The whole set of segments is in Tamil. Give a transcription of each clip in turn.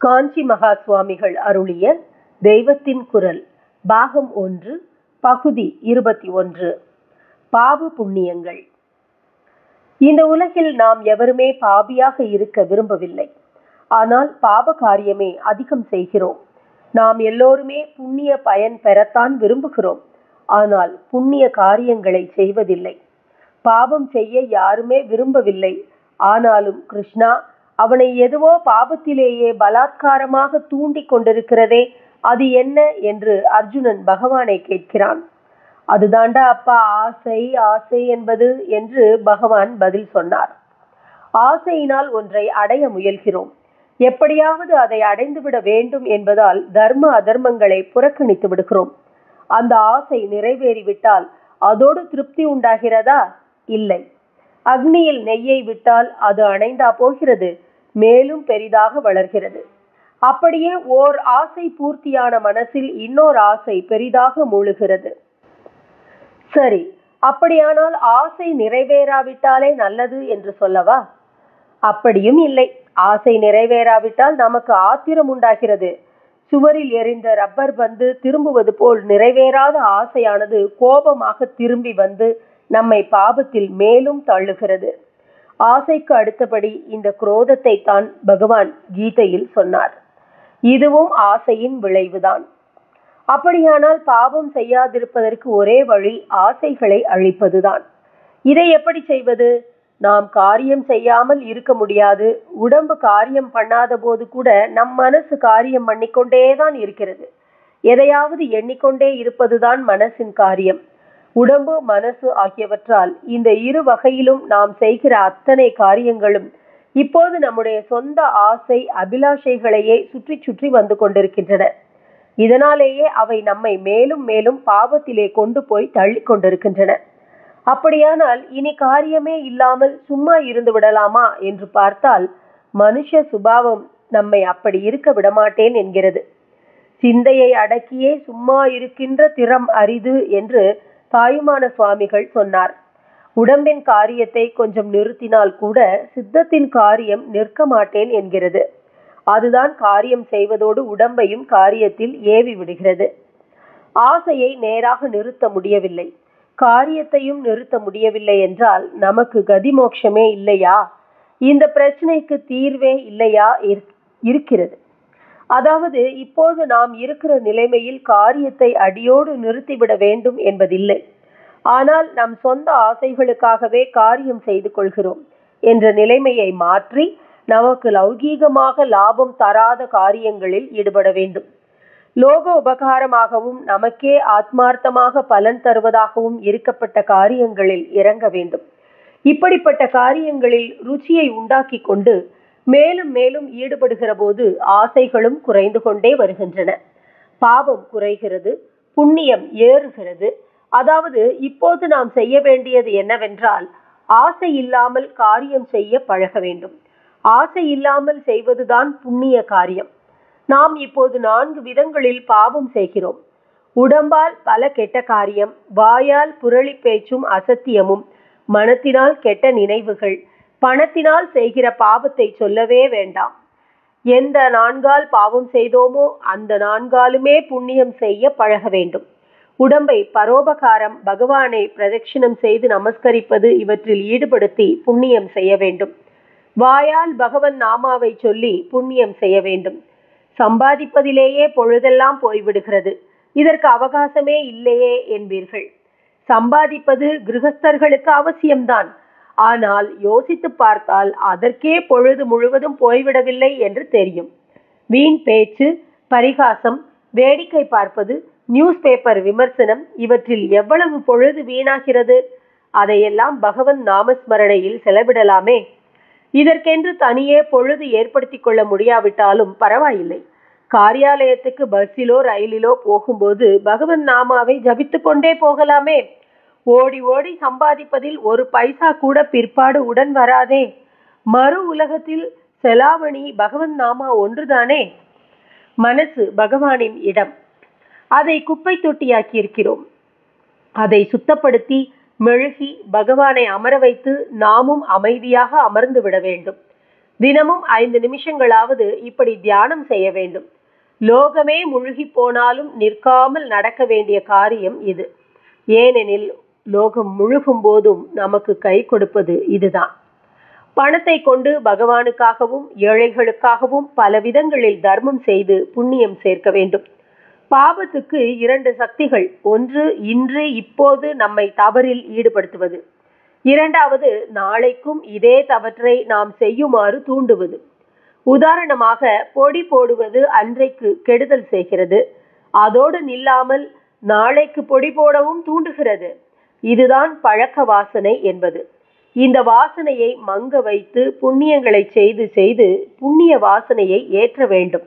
காஞ்சி மகா சுவாமிகள் அருளிய தெய்வத்தின் குரல் பாகம் 1 பகுதி 21. பாவ புண்ணியங்கள். இந்த உலகில் நாம் எவருமே பாவியாக இருக்க விரும்பவில்லை. ஆனால் பாவ காரியமே அதிகம் செய்கிறோம். நாம் எல்லோருமே புண்ணிய பயன் பெறத்தான் விரும்புகிறோம். ஆனால் புண்ணிய காரியங்களை செய்வதில்லை. பாவம் செய்ய யாருமே விரும்பவில்லை. ஆனாலும் கிருஷ்ணா, அவனை எதுவோ பாவத்திலேயே பலாத்காரமாக தூண்டி கொண்டிருக்கிறதே, அது என்ன என்று அர்ஜுனன் பகவானை கேட்கிறான். அதுதாண்டா அப்பா ஆசை ஆசை என்பது என்று பகவான் பதில் சொன்னார். ஆசையினால் ஒன்றை அடைய முயல்கிறோம். எப்படியாவது அதை அடைந்துவிட வேண்டும் என்பதால் தர்ம அதர்மங்களை புறக்கணித்து விடுகிறோம். அந்த ஆசை நிறைவேறிவிட்டால் அதோடு திருப்தி உண்டாகிறதா? இல்லை. அக்னியில் நெய்யை விட்டால் அது அணைந்தா போகிறது, மேலும் பெரிதாக வளர்கிறது. அப்படியே ஓர் ஆசை பூர்த்தியான மனசில் இன்னொரு ஆசை பெரிதாக மூழ்கிறது. சரி, அப்படியானால் ஆசை நிறைவேறாவிட்டாலே நல்லது என்று சொல்லவா? அப்படியும் இல்லை. ஆசை நிறைவேறாவிட்டால் நமக்கு ஆத்திரம் உண்டாகிறது. சுவரில் எறிந்த ரப்பர் பந்து திரும்புவது போல் நிறைவேறாத ஆசையானது கோபமாக திரும்பி வந்து நம்மை பாவத்தில் மேலும் தள்ளுகிறது. ஆசைக்கு அடுத்தபடி இந்த குரோதத்தை தான் பகவான் கீதையில் சொன்னார். இதுவும் ஆசையின் விளைவுதான். அப்படியானால் பாவம் செய்யாதிருப்பதற்கு ஒரே வழி ஆசைகளை அழிப்பதுதான். இதை எப்படி செய்வது? நாம் காரியம் செய்யாமல் இருக்க முடியாது. உடம்பு காரியம் பண்ணாத போது கூட நம் மனசு காரியம் பண்ணிக்கொண்டேதான் இருக்கிறது. எதையாவது எண்ணிக்கொண்டே இருப்பதுதான் மனசின் காரியம். உடம்பு மனசு ஆகியவற்றால் இந்த இரு வகையிலும் நாம் செய்கிற அத்தனை காரியங்களும் இப்போது நம்முடைய சொந்த ஆசை அபிலாஷைகளையே சுற்றி சுற்றி வந்து கொண்டிருக்கின்றன. இதனாலேயே அவை நம்மை மேலும் மேலும் பாவத்திலே கொண்டு போய் தள்ளி கொண்டிருக்கின்றன. அப்படியானால் இனி காரியமே இல்லாமல் சும்மா இருந்து விடலாமா என்று பார்த்தால் மனுஷ சுபாவம் நம்மை அப்படி இருக்க விடமாட்டேன் என்கிறது. சிந்தையை அடக்கியே சும்மா இருக்கின்ற திறம் அரிது என்று தாயுமான சுவாமிகள் சொன்னார். உடம்பின் காரியத்தை கொஞ்சம் நிறுத்தினால் கூட சித்தத்தின் காரியம் நிற்க மாட்டேன் என்கிறது. அதுதான் காரியம் செய்வதோடு உடம்பையும் காரியத்தில் ஏவி விடுகிறது. ஆசையை நேராக நிறுத்த முடியவில்லை, காரியத்தையும் நிறுத்த முடியவில்லை என்றால் நமக்கு கதிமோட்சமே இல்லையா? இந்த பிரச்சனைக்கு தீர்வே இல்லையா? இருக்கிறது. அதாவது இப்போது நாம் இருக்கிற நிலைமையில் காரியத்தை அடியோடு நிறுத்திவிட வேண்டும் என்பதில்லை. ஆனால் நம் சொந்த ஆசைகளுக்காகவே காரியம் செய்து கொள்கிறோம் என்ற நிலைமையை மாற்றி நமக்கு லௌகீகமாக லாபம் தராத காரியங்களில் ஈடுபட வேண்டும். லோக உபகாரமாகவும் நமக்கே ஆத்மார்த்தமாக பலன் தருவதாகவும் இருக்கப்பட்ட காரியங்களில் இறங்க வேண்டும். இப்படிப்பட்ட காரியங்களில் ருச்சியை உண்டாக்கி கொண்டு மேலும் மேலும் ஈடுபடுகிற போது ஆசைகளும் குறைந்து கொண்டே வருகின்றன. பாவம் குறைகிறது, புண்ணியம் ஏறுகிறது. அதாவது இப்போது நாம் செய்ய வேண்டியது என்னவென்றால் ஆசை இல்லாமல் காரியம் செய்ய பழக வேண்டும். ஆசை இல்லாமல் செய்வதுதான் புண்ணிய காரியம். நாம் இப்போது 4 விதங்களில் பாவம் செய்கிறோம். உடம்பால் பல கெட்ட காரியம், வாயால் புரளி பேச்சும் அசத்தியமும், மனத்தினால் கெட்ட நினைவுகள், பணத்தினால் செய்கிற பாவத்தை சொல்லவே வேண்டாம். எந்த 4 பாவம் செய்தோமோ அந்த 4 புண்ணியம் செய்ய பழக வேண்டும். உடம்பை பரோபகாரம், பகவானை பிரதட்சிணம் செய்து நமஸ்கரிப்பது இவற்றில் ஈடுபடுத்தி புண்ணியம் செய்ய வேண்டும். வாயால் பகவன் நாமாவை சொல்லி புண்ணியம் செய்ய வேண்டும். சம்பாதிப்பதிலேயே பொழுதெல்லாம் போய்விடுகிறது, இதற்கு அவகாசமே இல்லையே என்பீர்கள். சம்பாதிப்பது கிரகஸ்தர்களுக்கு அவசியம்தான். ஆனால் யோசித்து பார்த்தால் அதற்கே பொழுது முழுவதும் போய்விடவில்லை என்று தெரியும். வீண் பேச்சு, பரிகாசம், வேடிக்கை பார்ப்பது, நியூஸ் பேப்பர் விமர்சனம், இவற்றில் எவ்வளவு பொழுது வீணாகிறது? அதையெல்லாம் பகவன் நாமஸ்மரணையில் செலவிடலாமே. இதற்கென்று தனியே பொழுது ஏற்படுத்தி கொள்ள முடியாவிட்டாலும் பரவாயில்லை. காரியாலயத்துக்கு பஸ்ஸிலோ ரயிலிலோ போகும்போது பகவன் நாமாவை ஜபித்து கொண்டே போகலாமே. ஓடி ஓடி சம்பாதிப்பதில் ஒரு பைசா கூட பிற்பாடு உடன் வராதே. மறு உலகத்தில் செலாவணி பகவன் நாமா ஒன்றுதானே. மனசு பகவானின் இடம். அதை குப்பை தொட்டியாக்கி இருக்கிறோம். அதை சுத்தப்படுத்தி மெழுகி பகவானை அமர வைத்து நாமும் அமைதியாக அமர்ந்து விட வேண்டும். தினமும் 5 நிமிஷங்களாவது இப்படி தியானம் செய்ய வேண்டும். லோகமே முழுகி போனாலும் நிற்காமல் நடக்க வேண்டிய காரியம் இது. ஏனெனில் லோகம் முழுகும் போதும் நமக்கு கை கொடுப்பது இதுதான். பணத்தை கொண்டு பகவானுக்காகவும் ஏழைகளுக்காகவும் பல விதங்களில் தர்மம் செய்து புண்ணியம் சேர்க்க வேண்டும். பாவத்துக்கு 2 சக்திகள். ஒன்று, இன்று இப்போது நம்மை தவறில் ஈடுபடுத்துவது. இரண்டாவது, நாளைக்கும் இதே தவற்றை நாம் செய்யுமாறு தூண்டுவது. உதாரணமாக, பொடி போடுவது அன்றைக்கு கெடுதல் செய்கிறது. அதோடு நில்லாமல் நாளைக்கு பொடி போடவும் தூண்டுகிறது. இதுதான் பழக்க வாசனை என்பது. இந்த வாசனையை மங்க வைத்து புண்ணியங்களை செய்து செய்து புண்ணிய வாசனையை ஏற்ற வேண்டும்.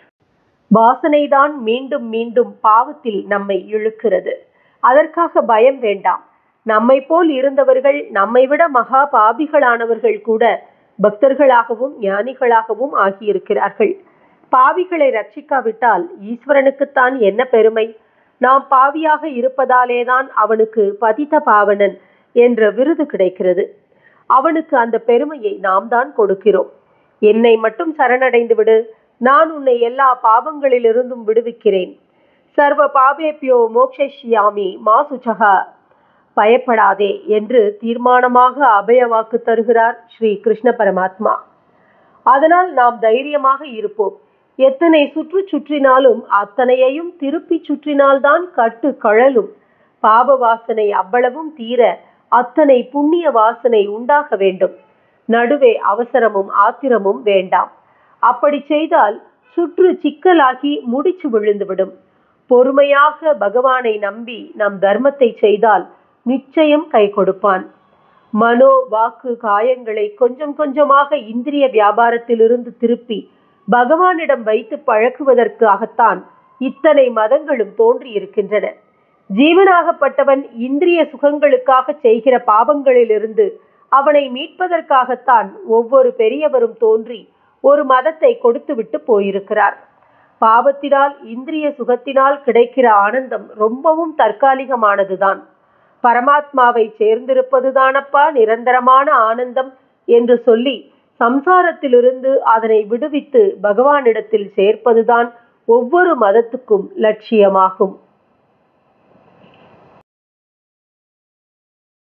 வாசனைதான் மீண்டும் மீண்டும் பாவத்தில் நம்மை இழுக்கிறது. அதற்காக பயம் வேண்டாம். நம்மை போல் இருந்தவர்கள், நம்மை விட மகா பாவிகளானவர்கள் கூட பக்தர்களாகவும் ஞானிகளாகவும் ஆகியிருக்கிறார்கள். பாவிகளை ரட்சிக்காவிட்டால் ஈஸ்வரனுக்குத்தான் என்ன பெருமை? நாம் பாவியாக இருப்பதாலேதான் அவனுக்கு பதித பாவனன் என்ற விருது கிடைக்கிறது. அவனுக்கு அந்த பெருமையை நாம் தான் கொடுக்கிறோம். என்னை மட்டும் சரணடைந்து விடு, நான் உன்னை எல்லா பாவங்களிலிருந்தும் விடுவிக்கிறேன். சர்வ பாபேபியோ மோக்ஷயிஷ்யாமி மா சுச்சகா, பயப்படாதே என்று தீர்மானமாக அபய வாக்கு தருகிறார் ஸ்ரீ கிருஷ்ண பரமாத்மா. அதனால் நாம் தைரியமாக இருப்போம். எத்தனை சுற்றினாலும் அத்தனையையும் திருப்பி சுற்றினால்தான் கட்டு கழலும். பாப வாசனை அவ்வளவும் தீர அத்தனை புண்ணிய வாசனை உண்டாக வேண்டும். நடுவே அவசரமும் ஆத்திரமும் வேண்டாம். அப்படி செய்தால் சுற்று சிக்கலாகி முடிச்சு விழுந்துவிடும். பொறுமையாக பகவானை நம்பி நம் தர்மத்தை செய்தால் நிச்சயம் கை கொடுப்பான். மனோ வாக்கு காயங்களை கொஞ்சம் கொஞ்சமாக இந்திரிய வியாபாரத்திலிருந்து திருப்பி பகவானிடம் வைத்து பழக்குவதற்காகத்தான் இத்தனை மதங்களும் தோன்றி இருக்கின்றன. ஜீவனாகப்பட்டவன் இந்திரிய சுகங்களுக்காக செய்கிற பாவங்களிலிருந்து அவனை மீட்பதற்காகத்தான் ஒவ்வொரு பெரியவரும் தோன்றி ஒரு மதத்தை கொடுத்துவிட்டு போயிருக்கிறார். பாவத்தினால் இந்திரிய சுகத்தினால் கிடைக்கிற ஆனந்தம் ரொம்பவும் தற்காலிகமானதுதான். பரமாத்மாவை சேர்ந்திருப்பதுதானப்பா நிரந்தரமான ஆனந்தம் என்று சொல்லி சம்சாரத்திலிருந்து அதனை விடுவித்து பகவானிடத்தில் சேர்ப்பதுதான் ஒவ்வொரு மதத்துக்கும் லட்சியமாகும்.